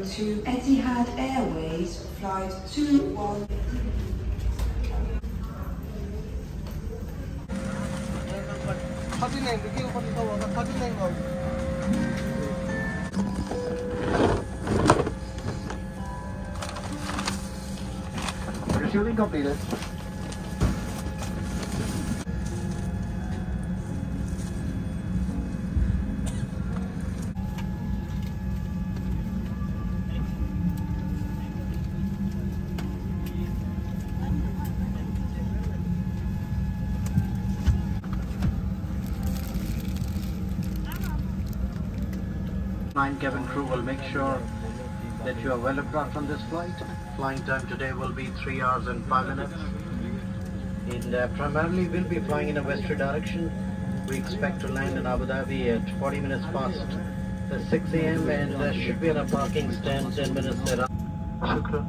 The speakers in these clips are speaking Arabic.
to Etihad Airways flight 21. Refueling completed. Nine cabin crew will make sure that you are well looked after on this flight. Flying time today will be 3 hours and 5 minutes. And primarily we'll be flying in a westerly direction. We expect to land in Abu Dhabi at 40 minutes past 6 a.m. and should be in a parking stand 10 minutes thereafter. Shukran.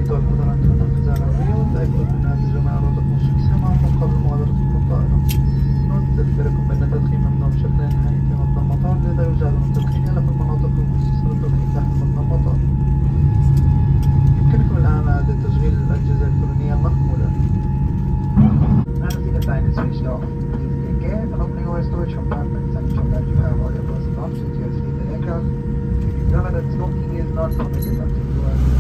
يودع الحضر عند منافذ على الرياض. أيضا من هذه الجماعة رزقنا الشمسية معكم قبل مغادرة الطائرة. نذكركم بأن التدخين ممنوع بشكل نهائي في مبنى المطار، لذا يجعل التدخين إلا في المناطق المخصصة للتدخين داخل مبنى المطار. يمكنكم الآن إعادة تشغيل الأجهزة الإلكترونية المحمولة. Now the design is switched off. Please take care when opening our storage compartments and ensure that you have all your personal options to your seat in the aircraft. Remember that smoking is not permitted until you are